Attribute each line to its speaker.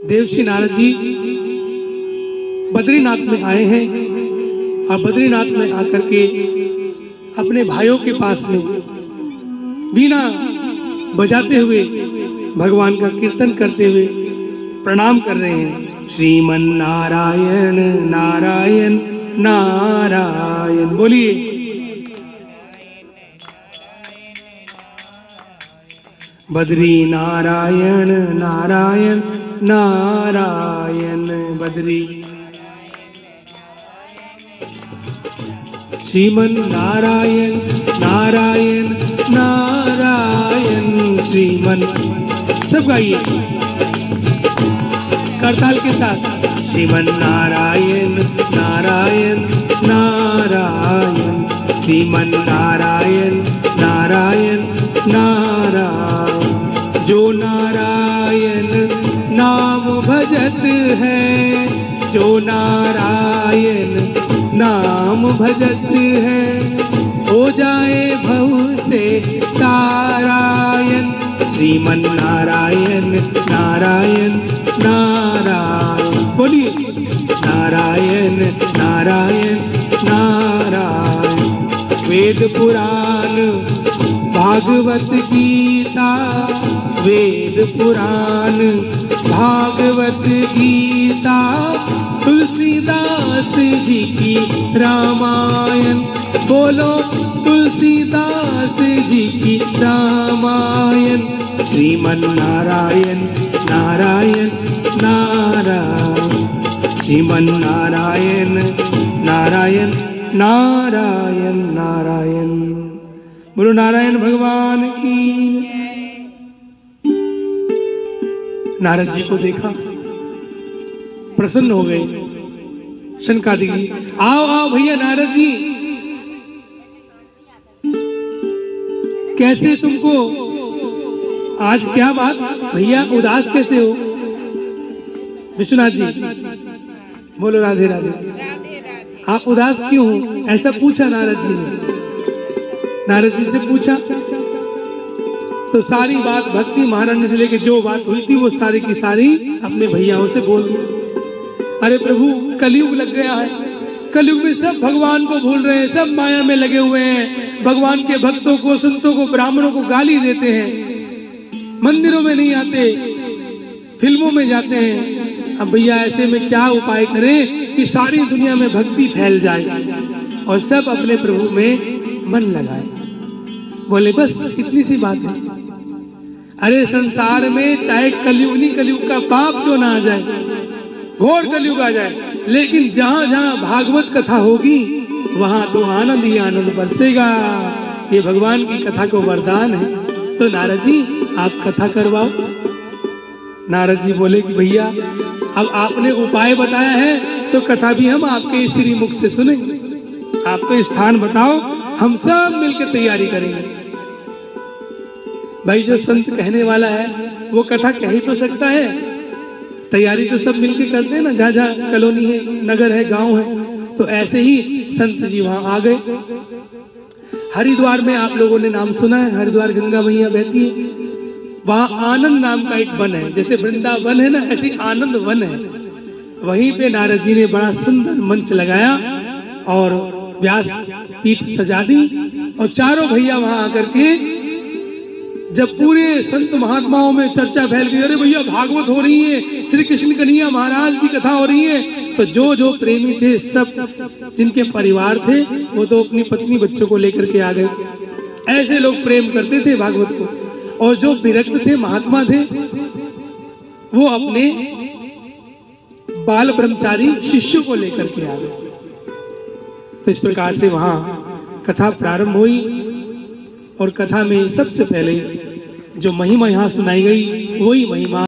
Speaker 1: देवर्षि नारद जी बद्रीनाथ में आए हैं और बद्रीनाथ में आकर के अपने भाइयों के पास में वीणा बजाते हुए भगवान का कीर्तन करते हुए प्रणाम कर रहे हैं। श्रीमन नारायण नारायण नारायण बोलिए। बद्री नारायण नारायण नारायण बद्री। श्रीमन नारायण नारायण नारायण श्रीमन। सब गाइए करताल के साथ। श्रीमन नारायण नारायण नारायण श्रीमन नारायण नारायण नारायण। जो नारायण नाम भजत है, जो नारायण नाम भजत है, हो जाए भव से तारायण। श्रीमन नारायण नारायण नारायण बोलिए। नारायण नारायण नारायण। वेद पुराण भागवत गीता, वेद पुराण भागवत गीता, तुलसीदास जी की रामायण। बोलो तुलसीदास जी की रामायण। श्रीमन नारायण नारायण नारायण श्रीमन नारायण नारायण नारायण नारायण। बोलो नारायण भगवान की। नारद जी को देखा, प्रसन्न हो गए। शनकादिक जी, आओ आओ भैया नारद जी, कैसे तुमको आज क्या बात भैया उदास कैसे हो? विश्वनाथ जी बोलो राधे राधे। आप उदास क्यों हो? ऐसा पूछा नारद जी ने। नारद जी से पूछा तो सारी बात भक्ति महारानी से लेके जो बात हुई थी वो सारी की सारी अपने भैयाओं से बोल दी। अरे प्रभु कलयुग लग गया है, कलयुग में सब भगवान को भूल रहे हैं, सब माया में लगे हुए हैं। भगवान के भक्तों को, संतों को, ब्राह्मणों को गाली देते हैं, मंदिरों में नहीं आते, फिल्मों में जाते हैं। अब भैया ऐसे में क्या उपाय करें कि सारी दुनिया में भक्ति फैल जाए और सब अपने प्रभु में मन लगाए? बोले बस इतनी सी बात है। अरे संसार में चाहे कलयुग नहीं, कलयुग का पाप क्यों ना आ जाए, घोर कलयुग आ जाए, लेकिन जहां जहां भागवत कथा होगी वहां तो आनंद ही आनंद बरसेगा। ये भगवान की कथा को वरदान है। तो नारद जी आप कथा करवाओ। नारद जी बोले कि भैया अब आपने उपाय बताया है तो कथा भी हम आपके श्री मुख से सुनेंगे। आप तो स्थान बताओ, हम सब मिलकर तैयारी करेंगे। भाई जो संत कहने वाला है वो कथा कह ही तो सकता है। तैयारी तो सब मिलकर करते हैं ना, जहाँ जहाँ कॉलोनी है, नगर है, गांव है। तो ऐसे ही संत जी वहां आ गए। हरिद्वार में आप लोगों ने नाम सुना है, हरिद्वार गंगा मैया बहती है। वहां आनंद नाम का एक वन है, जैसे वृंदावन है ना, ऐसे आनंद वन है। वहीं पे नारद जी ने बड़ा सुंदर मंच लगाया और व्यास पीठ सजा दी और चारों भैया वहां आकर के जब पूरे संत महात्माओं में चर्चा फैल गई, अरे भैया भागवत हो रही है, श्री कृष्ण कन्हैया महाराज की कथा हो रही है, तो जो जो प्रेमी थे, सब जिनके परिवार थे, वो तो अपनी पत्नी बच्चों को लेकर के आ गए। ऐसे लोग प्रेम करते थे भागवत को। और जो विरक्त थे, महात्मा थे, वो अपने बाल ब्रह्मचारी शिष्यों को लेकर के आ गए। तो इस प्रकार से वहां कथा प्रारंभ हुई और कथा में सबसे पहले जो महिमा यहाँ सुनाई गई वही महिमा